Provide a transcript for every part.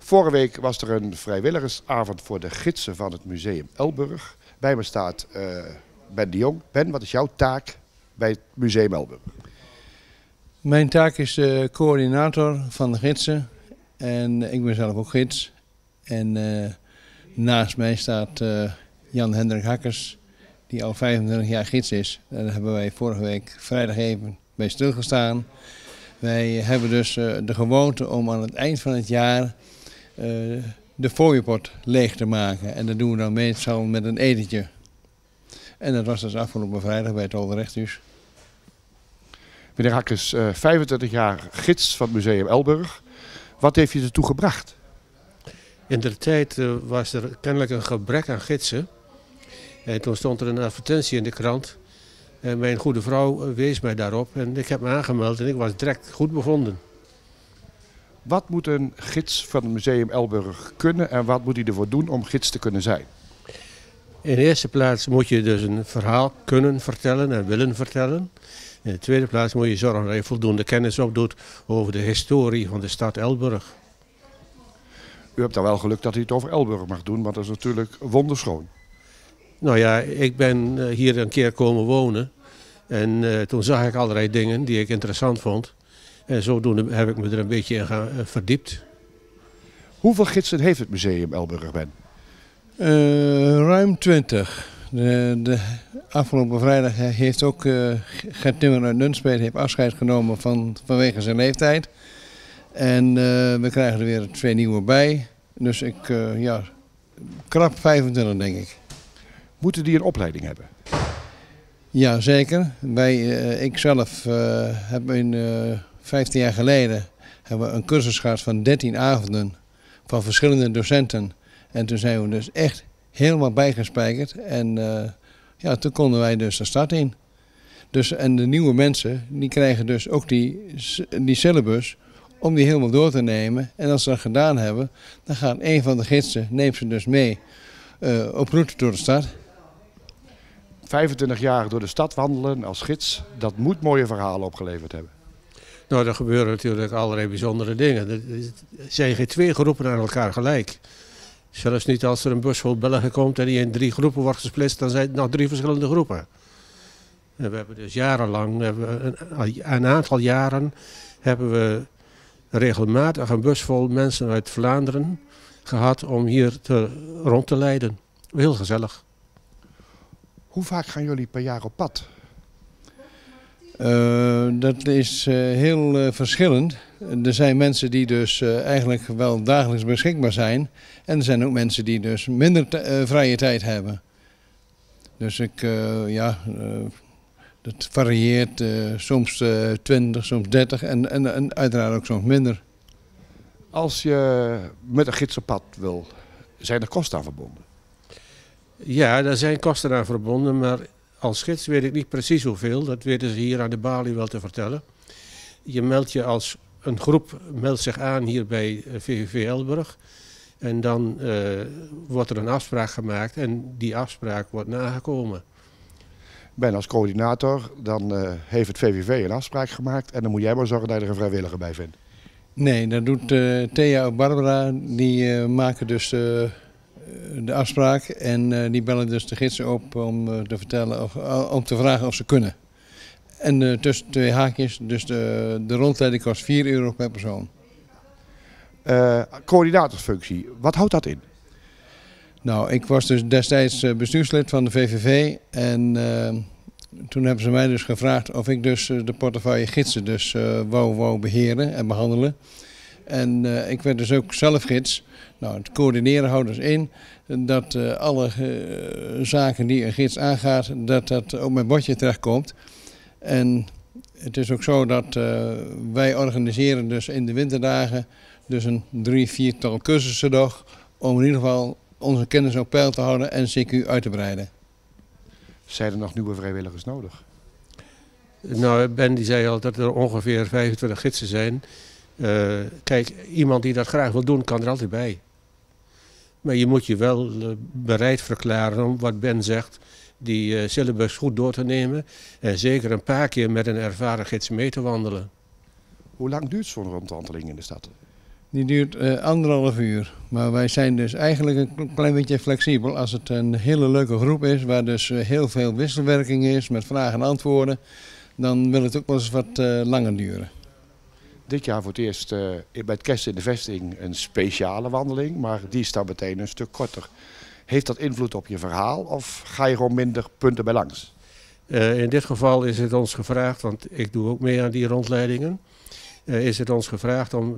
Vorige week was er een vrijwilligersavond voor de gidsen van het Museum Elburg. Bij me staat Ben de Jong. Ben, wat is jouw taak bij het Museum Elburg? Mijn taak is de coördinator van de gidsen. En ik ben zelf ook gids. En naast mij staat Jan-Hendrik Hakkers, die al 25 jaar gids is. Daar hebben wij vorige week vrijdag even bij stilgestaan. Wij hebben dus de gewoonte om aan het eind van het jaar de fooiepot leeg te maken. En dat doen we dan meestal met een etentje. En dat was dus afgelopen vrijdag bij het Olderechthuis. Meneer Hakkers, 25 jaar gids van het Museum Elburg. Wat heeft je ertoe gebracht? In de tijd was er kennelijk een gebrek aan gidsen. En toen stond er een advertentie in de krant. En mijn goede vrouw wees mij daarop en ik heb me aangemeld en ik was direct goed bevonden. Wat moet een gids van het Museum Elburg kunnen en wat moet hij ervoor doen om gids te kunnen zijn? In de eerste plaats moet je dus een verhaal kunnen vertellen en willen vertellen. In de tweede plaats moet je zorgen dat je voldoende kennis opdoet over de historie van de stad Elburg. U hebt dan wel geluk dat u het over Elburg mag doen, want dat is natuurlijk wonderschoon. Nou ja, ik ben hier een keer komen wonen en toen zag ik allerlei dingen die ik interessant vond. En zodoende heb ik me er een beetje in verdiept. Hoeveel gidsen heeft het Museum Elburg, Ben? Ruim 20. De afgelopen vrijdag heeft ook Gert Timmer uit Nunspeet heeft afscheid genomen vanwege zijn leeftijd. En we krijgen er weer 2 nieuwe bij. Dus krap 25 denk ik. Moeten die een opleiding hebben? Ja, zeker. Ik zelf heb 15 jaar geleden hebben we een cursus gehad van 13 avonden van verschillende docenten. En toen zijn we dus echt helemaal bijgespijkerd. En toen konden wij dus de stad in. Dus, en de nieuwe mensen die krijgen dus ook die syllabus om die helemaal door te nemen. En als ze dat gedaan hebben, dan gaat een van de gidsen, neemt ze dus mee op route door de stad. 25 jaar door de stad wandelen als gids, dat moet mooie verhalen opgeleverd hebben. Nou, er gebeuren natuurlijk allerlei bijzondere dingen. Er zijn geen 2 groepen aan elkaar gelijk. Zelfs niet als er een bus vol Belgen komt en die in 3 groepen wordt gesplitst, dan zijn het nog 3 verschillende groepen. En we hebben dus jarenlang, een aantal jaren, hebben we regelmatig een bus vol mensen uit Vlaanderen gehad om hier rond te leiden. Heel gezellig. Hoe vaak gaan jullie per jaar op pad? Dat is heel verschillend. Er zijn mensen die dus eigenlijk wel dagelijks beschikbaar zijn. En er zijn ook mensen die dus minder vrije tijd hebben. Dus dat varieert. Soms 20, soms 30 en uiteraard ook soms minder. Als je met een gids op pad wil, zijn er kosten aan verbonden? Ja, daar zijn kosten aan verbonden, maar als gids weet ik niet precies hoeveel. Dat weten ze hier aan de balie wel te vertellen. Je meldt je als een groep meldt zich aan hier bij VVV Elburg. En dan wordt er een afspraak gemaakt en die afspraak wordt nagekomen. Ben als coördinator, dan heeft het VVV een afspraak gemaakt en dan moet jij maar zorgen dat je er een vrijwilliger bij vindt. Nee, dat doet Thea en Barbara, die maken dus de afspraak en die bellen dus de gidsen op om te vertellen om te vragen of ze kunnen. En tussen 2 haakjes, dus de rondleiding kost €4 per persoon. Coördinatorsfunctie, wat houdt dat in? Nou, ik was dus destijds bestuurslid van de VVV en toen hebben ze mij dus gevraagd of ik dus de portefeuille gidsen dus wou beheren en behandelen. En ik werd dus ook zelf gids. Nou, het coördineren houdt dus in dat alle zaken die een gids aangaat, dat op mijn bordje terechtkomt. En het is ook zo dat wij organiseren dus in de winterdagen dus een 3-4-tal cursussen nog, om in ieder geval onze kennis op peil te houden en CQ uit te breiden. Zijn er nog nieuwe vrijwilligers nodig? Nou, Ben die zei al dat er ongeveer 25 gidsen zijn. Kijk, iemand die dat graag wil doen, kan er altijd bij. Maar je moet je wel bereid verklaren om wat Ben zegt, die syllabus goed door te nemen. En zeker een paar keer met een ervaren gids mee te wandelen. Hoe lang duurt zo'n rondwandeling in de stad? Die duurt 1,5 uur. Maar wij zijn dus eigenlijk een klein beetje flexibel. Als het een hele leuke groep is, waar dus heel veel wisselwerking is met vragen en antwoorden, dan wil het ook wel eens wat langer duren. Dit jaar voor het eerst bij het Kerst in de Vesting een speciale wandeling, maar die is dan meteen een stuk korter. Heeft dat invloed op je verhaal of ga je gewoon minder punten bij langs? In dit geval is het ons gevraagd, want ik doe ook mee aan die rondleidingen. Is het ons gevraagd om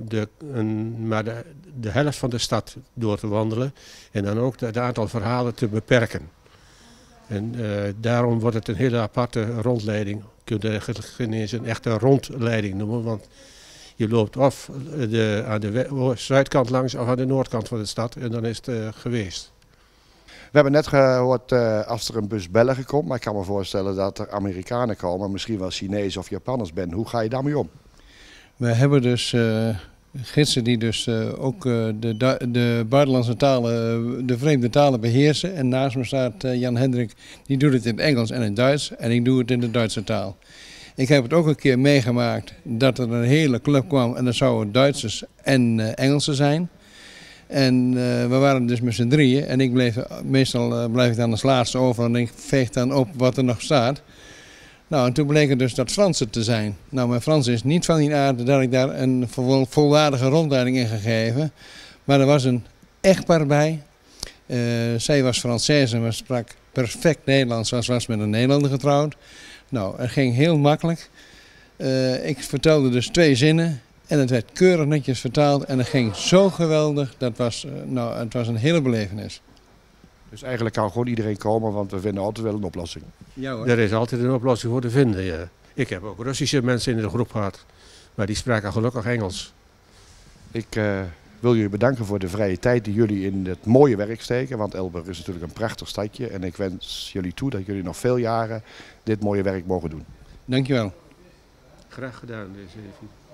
de helft van de stad door te wandelen en dan ook het aantal verhalen te beperken. En daarom wordt het een hele aparte rondleiding. Je kunt het geen eens een echte rondleiding noemen, want je loopt of aan de zuidkant langs of aan de noordkant van de stad en dan is het geweest. We hebben net gehoord als er een bus Belgen komt, maar ik kan me voorstellen dat er Amerikanen komen, misschien wel Chinezen of Japanners ben. Hoe ga je daarmee om? We hebben dus gidsen die dus ook de buitenlandse talen, de vreemde talen beheersen. En naast me staat Jan Hendrik, die doet het in het Engels en in het Duits en ik doe het in de Duitse taal. Ik heb het ook een keer meegemaakt dat er een hele club kwam en dat zouden Duitsers en Engelsen zijn. En we waren dus met z'n drieën en meestal blijf ik dan als laatste over en ik veeg dan op wat er nog staat. Nou, en toen bleek het dus dat Fransen te zijn. Nou, mijn Frans is niet van die aard dat ik daar een volwaardige rondleiding in gegeven. Maar er was een echtpaar bij. Zij was Française, maar sprak perfect Nederlands. Ze was met een Nederlander getrouwd. Nou, het ging heel makkelijk. Ik vertelde dus 2 zinnen en het werd keurig netjes vertaald. En het ging zo geweldig, het was een hele belevenis. Dus eigenlijk kan gewoon iedereen komen, want we vinden altijd wel een oplossing. Ja, hoor. Er is altijd een oplossing voor te vinden. Ja. Ik heb ook Russische mensen in de groep gehad, maar die spraken gelukkig Engels. Ik wil jullie bedanken voor de vrije tijd die jullie in het mooie werk steken, want Elburg is natuurlijk een prachtig stadje. En ik wens jullie toe dat jullie nog veel jaren dit mooie werk mogen doen. Dankjewel. Graag gedaan, deze even.